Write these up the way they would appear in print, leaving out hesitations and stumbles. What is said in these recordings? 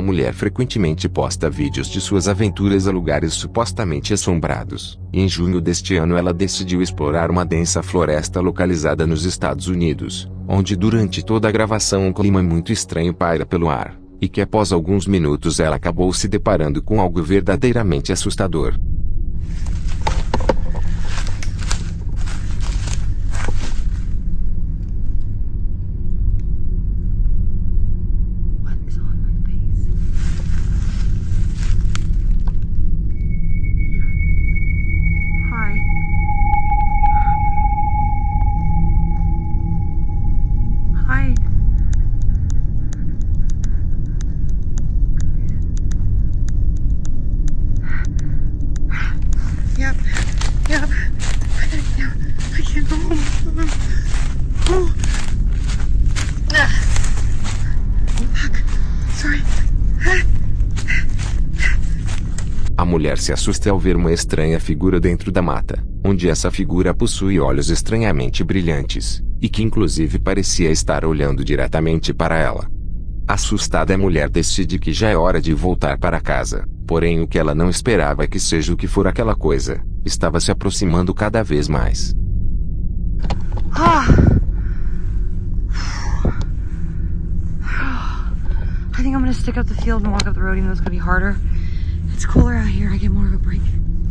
mulher frequentemente posta vídeos de suas aventuras a lugares supostamente assombrados. E em junho deste ano ela decidiu explorar uma densa floresta localizada nos Estados Unidos, onde durante toda a gravação um clima muito estranho paira pelo ar, e que após alguns minutos ela acabou se deparando com algo verdadeiramente assustador. A mulher se assusta ao ver uma estranha figura dentro da mata, onde essa figura possui olhos estranhamente brilhantes, e que inclusive parecia estar olhando diretamente para ela. Assustada, a mulher decide que já é hora de voltar para casa, porém o que ela não esperava é que seja o que for aquela coisa, estava se aproximando cada vez mais. I think I'm gonna stick up the field and walk up the road, even though it's gonna be harder. It's cooler out here. I get more of a break.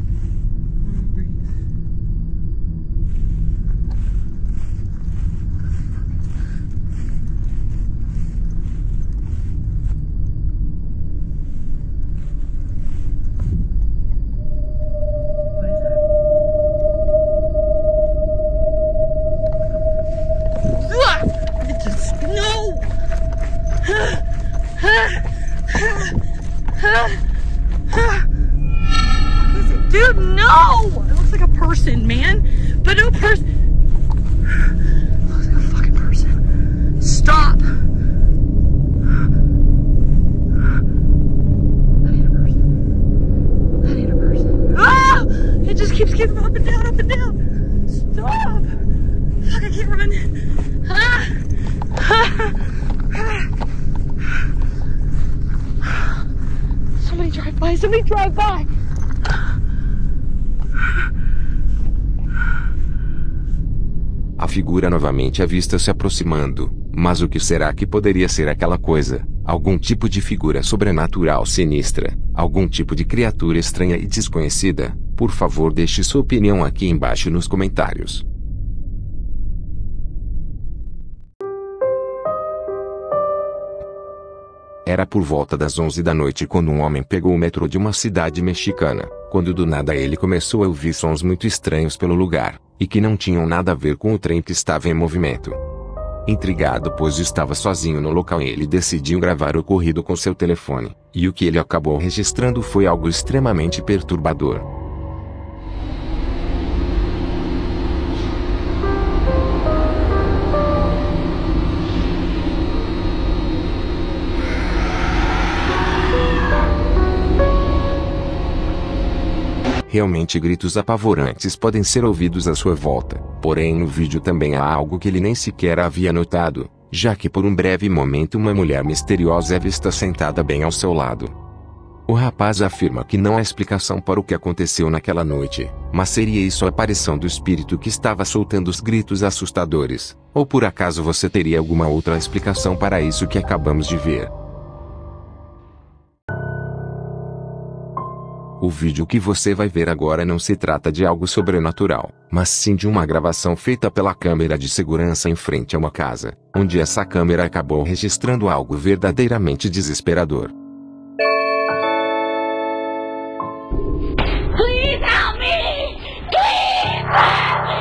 Dude, no! It looks like a person, man. But no person. It looks like a fucking person. Stop! That ain't a person. That ain't a person. Ah! It just keeps getting up and down, up and down. Stop! Fuck, I can't run. Somebody drive by. Somebody drive by. A figura novamente avista se aproximando, mas o que será que poderia ser aquela coisa? Algum tipo de figura sobrenatural sinistra? Algum tipo de criatura estranha e desconhecida? Por favor, deixe sua opinião aqui embaixo nos comentários. Era por volta das 11 da noite quando um homem pegou o metrô de uma cidade mexicana, quando do nada ele começou a ouvir sons muito estranhos pelo lugar, e que não tinham nada a ver com o trem que estava em movimento. Intrigado, pois estava sozinho no local, ele decidiu gravar o ocorrido com seu telefone, e o que ele acabou registrando foi algo extremamente perturbador. Realmente gritos apavorantes podem ser ouvidos à sua volta, porém no vídeo também há algo que ele nem sequer havia notado, já que por um breve momento uma mulher misteriosa é vista sentada bem ao seu lado. O rapaz afirma que não há explicação para o que aconteceu naquela noite, mas seria isso a aparição do espírito que estava soltando os gritos assustadores, ou por acaso você teria alguma outra explicação para isso que acabamos de ver? O vídeo que você vai ver agora não se trata de algo sobrenatural, mas sim de uma gravação feita pela câmera de segurança em frente a uma casa, onde essa câmera acabou registrando algo verdadeiramente desesperador. Please help me! Please help me!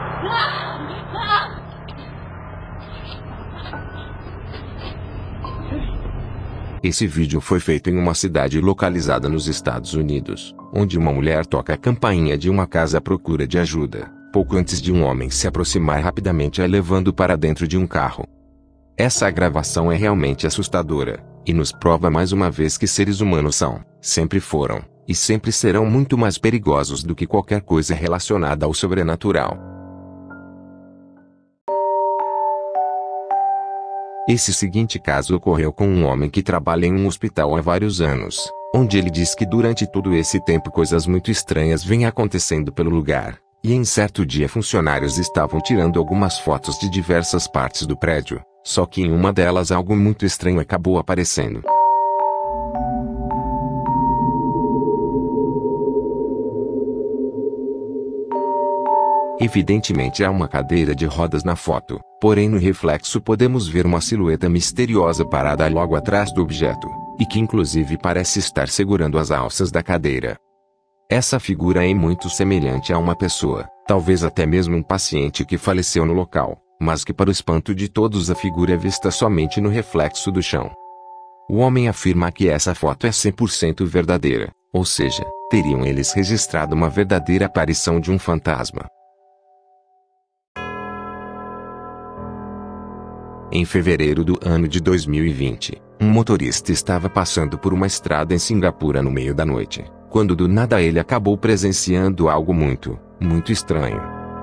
Esse vídeo foi feito em uma cidade localizada nos Estados Unidos, onde uma mulher toca a campainha de uma casa à procura de ajuda, pouco antes de um homem se aproximar rapidamente a levando para dentro de um carro. Essa gravação é realmente assustadora, e nos prova mais uma vez que seres humanos são, sempre foram, e sempre serão muito mais perigosos do que qualquer coisa relacionada ao sobrenatural. Esse seguinte caso ocorreu com um homem que trabalha em um hospital há vários anos, onde ele diz que durante todo esse tempo coisas muito estranhas vêm acontecendo pelo lugar, e em certo dia funcionários estavam tirando algumas fotos de diversas partes do prédio, só que em uma delas algo muito estranho acabou aparecendo. Evidentemente há uma cadeira de rodas na foto, porém no reflexo podemos ver uma silhueta misteriosa parada logo atrás do objeto, e que inclusive parece estar segurando as alças da cadeira. Essa figura é muito semelhante a uma pessoa, talvez até mesmo um paciente que faleceu no local, mas que para o espanto de todos a figura é vista somente no reflexo do chão. O homem afirma que essa foto é 100% verdadeira, ou seja, teriam eles registrado uma verdadeira aparição de um fantasma. Em fevereiro do ano de 2020, um motorista estava passando por uma estrada em Singapura no meio da noite, quando do nada ele acabou presenciando algo muito estranho.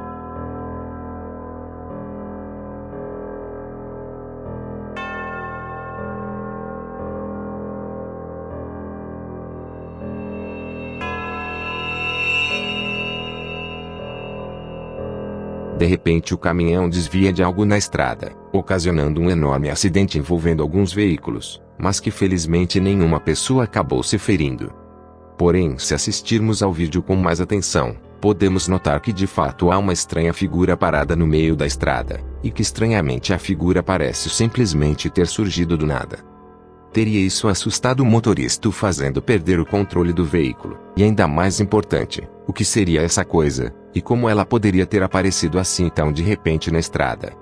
De repente o caminhão desvia de algo na estrada, ocasionando um enorme acidente envolvendo alguns veículos, mas que felizmente nenhuma pessoa acabou se ferindo. Porém, se assistirmos ao vídeo com mais atenção, podemos notar que de fato há uma estranha figura parada no meio da estrada, e que estranhamente a figura parece simplesmente ter surgido do nada. Teria isso assustado o motorista, o fazendo perder o controle do veículo, e ainda mais importante, o que seria essa coisa, e como ela poderia ter aparecido assim tão de repente na estrada.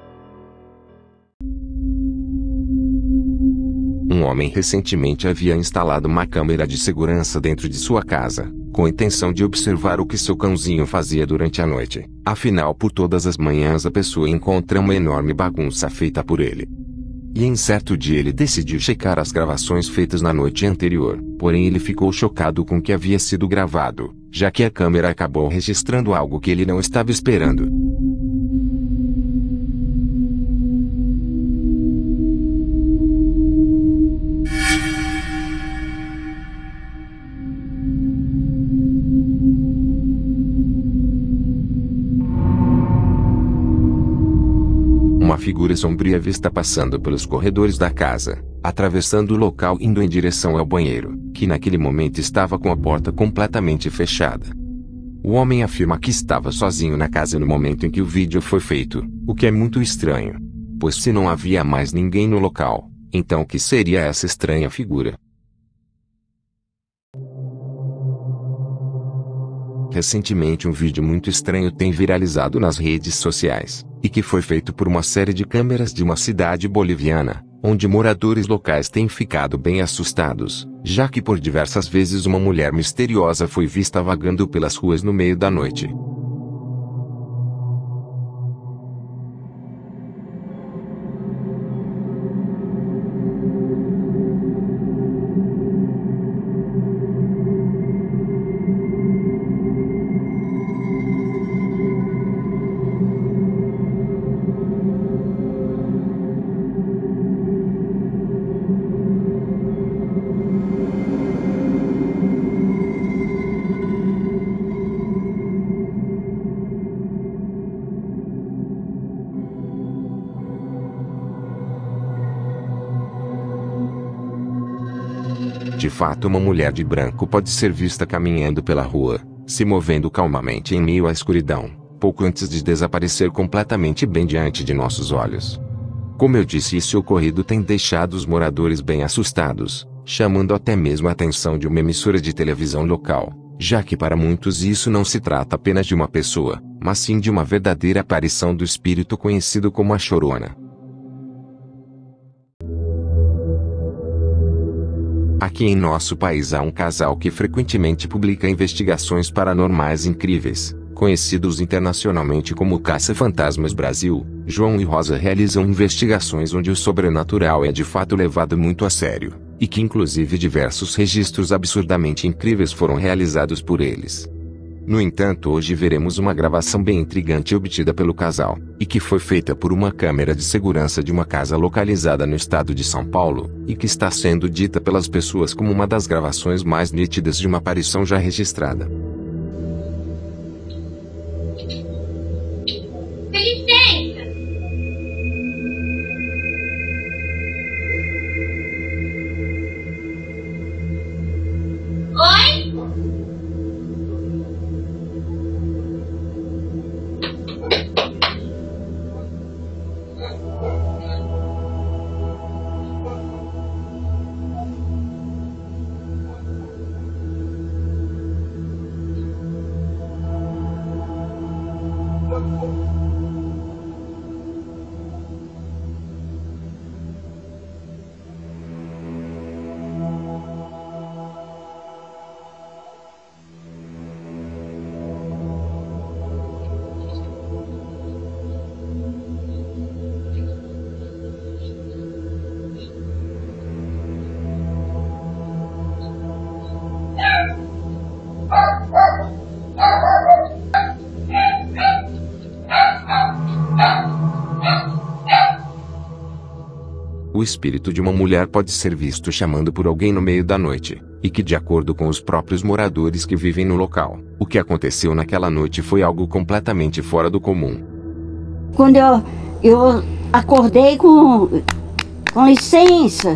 Um homem recentemente havia instalado uma câmera de segurança dentro de sua casa, com a intenção de observar o que seu cãozinho fazia durante a noite. Afinal, por todas as manhãs a pessoa encontra uma enorme bagunça feita por ele. E em certo dia ele decidiu checar as gravações feitas na noite anterior, porém ele ficou chocado com o que havia sido gravado, já que a câmera acabou registrando algo que ele não estava esperando. Uma figura sombria vista passando pelos corredores da casa, atravessando o local indo em direção ao banheiro, que naquele momento estava com a porta completamente fechada. O homem afirma que estava sozinho na casa no momento em que o vídeo foi feito, o que é muito estranho, pois se não havia mais ninguém no local, então o que seria essa estranha figura? Recentemente um vídeo muito estranho tem viralizado nas redes sociais, e que foi feito por uma série de câmeras de uma cidade boliviana, onde moradores locais têm ficado bem assustados, já que por diversas vezes uma mulher misteriosa foi vista vagando pelas ruas no meio da noite. De fato, uma mulher de branco pode ser vista caminhando pela rua, se movendo calmamente em meio à escuridão, pouco antes de desaparecer completamente bem diante de nossos olhos. Como eu disse, esse ocorrido tem deixado os moradores bem assustados, chamando até mesmo a atenção de uma emissora de televisão local, já que para muitos isso não se trata apenas de uma pessoa, mas sim de uma verdadeira aparição do espírito conhecido como a Chorona. Aqui em nosso país há um casal que frequentemente publica investigações paranormais incríveis, conhecidos internacionalmente como Caça-Fantasmas Brasil. João e Rosa realizam investigações onde o sobrenatural é de fato levado muito a sério, e que inclusive diversos registros absurdamente incríveis foram realizados por eles. No entanto, hoje veremos uma gravação bem intrigante obtida pelo casal, e que foi feita por uma câmera de segurança de uma casa localizada no estado de São Paulo, e que está sendo dita pelas pessoas como uma das gravações mais nítidas de uma aparição já registrada. O espírito de uma mulher pode ser visto chamando por alguém no meio da noite, e que, de acordo com os próprios moradores que vivem no local, o que aconteceu naquela noite foi algo completamente fora do comum. Quando eu acordei com licença,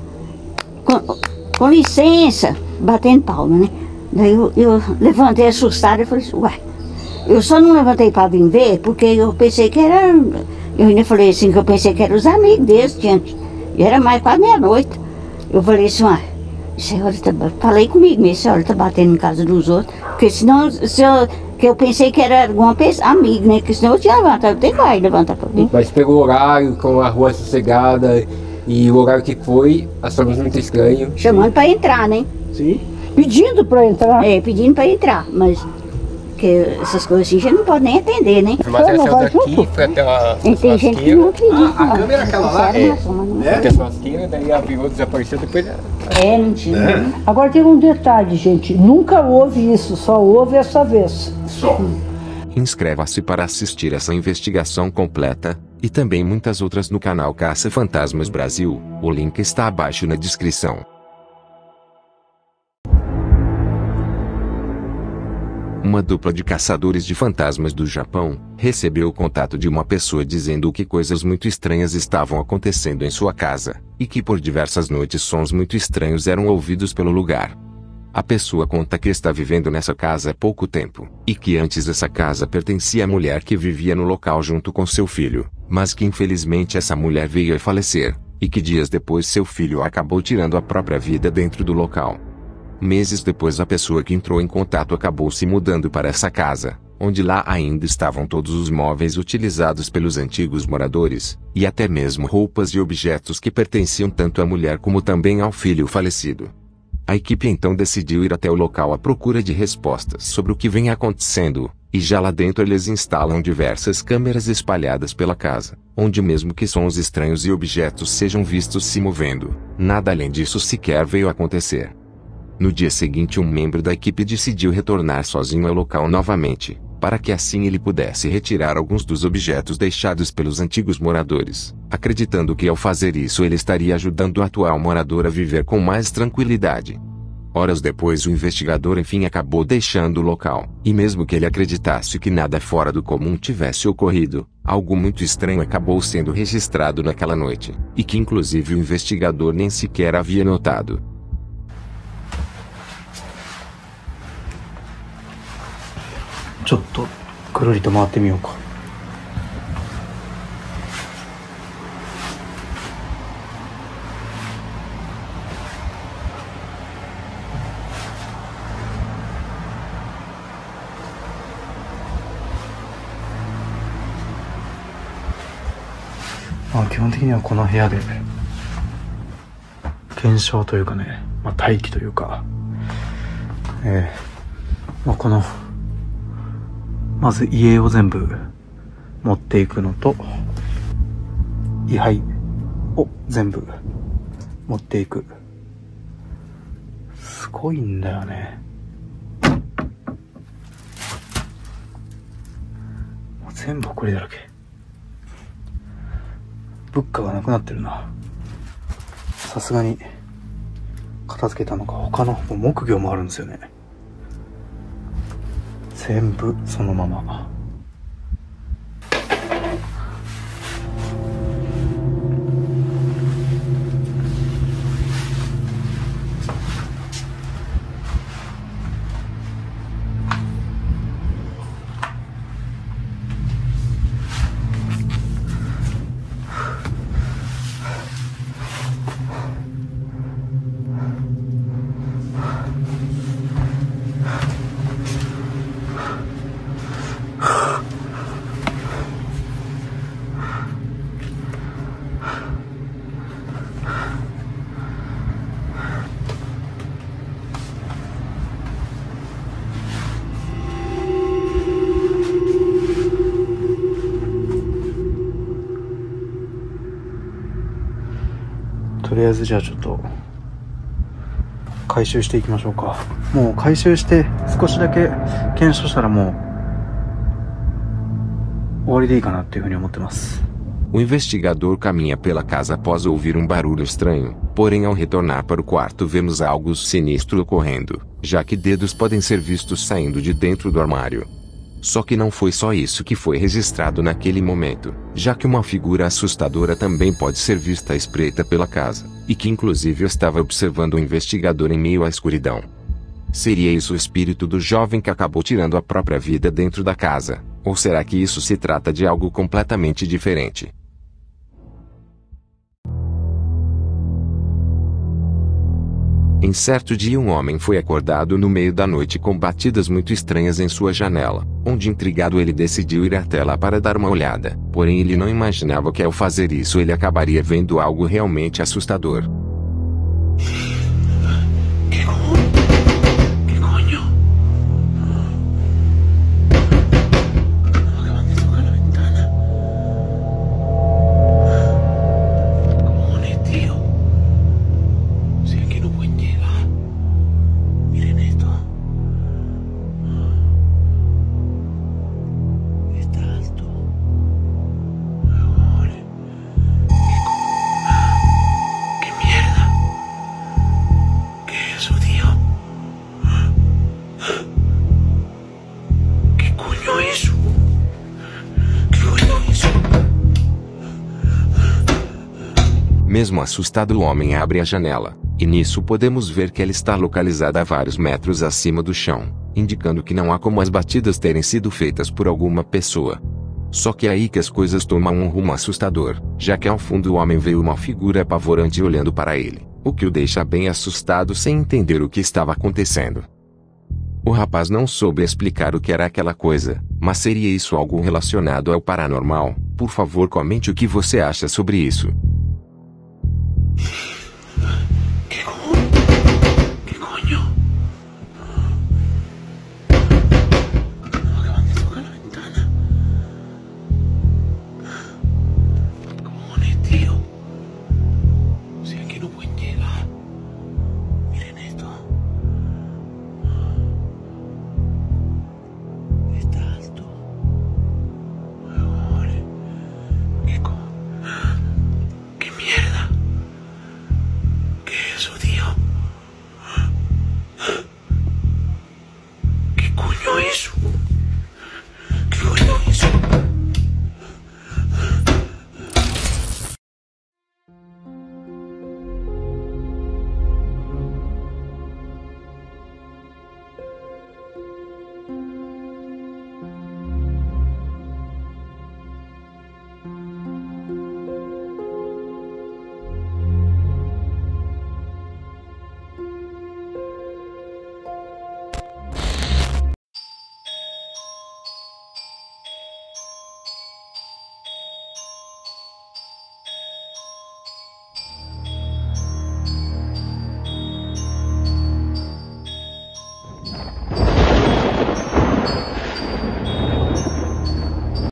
com licença, batendo palma, né? Daí eu levantei assustada e falei assim, uai, eu só não levantei para vir ver, porque eu pensei que era, eu ainda falei assim, que eu pensei que eram os amigos deles, e era mais quase meia-noite. Eu falei assim, uai, senhora falei comigo mesmo, a senhora tá batendo em casa dos outros, porque senão, que eu pensei que era alguma pessoa, amigo, né, que senão eu tinha levantado, eu tenho que levantar para mim. Mas pelo horário, com a rua sossegada, e o horário que foi, achamos muito estranho. Chamando para entrar, né? Sim. Pedindo para entrar? É, pedindo para entrar, mas que essas coisas assim, a gente não pode nem atender, né? Mas essa daqui foi até a tem gente que não acredita. A câmera aquela lá? É. Até a churrasqueira, daí a virou, desapareceu, depois... É, mentira. É. Agora tem um detalhe, gente, nunca houve isso, só houve essa vez. Só. Inscreva-se para assistir essa investigação completa, e também muitas outras no canal Caça Fantasmas Brasil, o link está abaixo na descrição. Uma dupla de caçadores de fantasmas do Japão recebeu o contato de uma pessoa dizendo que coisas muito estranhas estavam acontecendo em sua casa, e que por diversas noites sons muito estranhos eram ouvidos pelo lugar. A pessoa conta que está vivendo nessa casa há pouco tempo, e que antes essa casa pertencia à mulher que vivia no local junto com seu filho, mas que infelizmente essa mulher veio a falecer, e que dias depois seu filho acabou tirando a própria vida dentro do local. Meses depois a pessoa que entrou em contato acabou se mudando para essa casa, onde lá ainda estavam todos os móveis utilizados pelos antigos moradores, e até mesmo roupas e objetos que pertenciam tanto à mulher como também ao filho falecido. A equipe então decidiu ir até o local à procura de respostas sobre o que vem acontecendo, e já lá dentro eles instalam diversas câmeras espalhadas pela casa, onde mesmo que sons estranhos e objetos sejam vistos se movendo, nada além disso sequer veio a acontecer. No dia seguinte um membro da equipe decidiu retornar sozinho ao local novamente, para que assim ele pudesse retirar alguns dos objetos deixados pelos antigos moradores, acreditando que ao fazer isso ele estaria ajudando o atual morador a viver com mais tranquilidade. Horas depois o investigador enfim acabou deixando o local, e mesmo que ele acreditasse que nada fora do comum tivesse ocorrido, algo muito estranho acabou sendo registrado naquela noite, e que inclusive o investigador nem sequer havia notado. ちょっとくるりと回ってみようか。基本的にはこの部屋で検証というかね、待機というか、このまず家を全部持っていくのと、位牌を全部持っていく。すごいんだよね。 全部埃だらけ。物価がなくなってるな。さすがに片付けたのか。他の木魚もあるんですよね。全部そのまま。とりあえずじゃあちょっと回収していきましょうか。もう回収して少しだけ検証したらもう終わりでいいかなっていうふうに思ってます。 O investigador caminha pela casa após ouvir um barulho estranho, porém ao retornar para o quarto vemos algo sinistro ocorrendo, já que dedos podem ser vistos saindo de dentro do armário. Só que não foi só isso que foi registrado naquele momento, já que uma figura assustadora também pode ser vista à espreita pela casa, e que inclusive estava observando o investigador em meio à escuridão. Seria isso o espírito do jovem que acabou tirando a própria vida dentro da casa, ou será que isso se trata de algo completamente diferente? Em certo dia um homem foi acordado no meio da noite com batidas muito estranhas em sua janela, onde intrigado ele decidiu ir até lá para dar uma olhada, porém ele não imaginava que ao fazer isso ele acabaria vendo algo realmente assustador. Mesmo assustado, o homem abre a janela, e nisso podemos ver que ela está localizada a vários metros acima do chão, indicando que não há como as batidas terem sido feitas por alguma pessoa. Só que é aí que as coisas tomam um rumo assustador, já que ao fundo o homem vê uma figura apavorante olhando para ele, o que o deixa bem assustado sem entender o que estava acontecendo. O rapaz não soube explicar o que era aquela coisa, mas seria isso algo relacionado ao paranormal? Por favor, comente o que você acha sobre isso.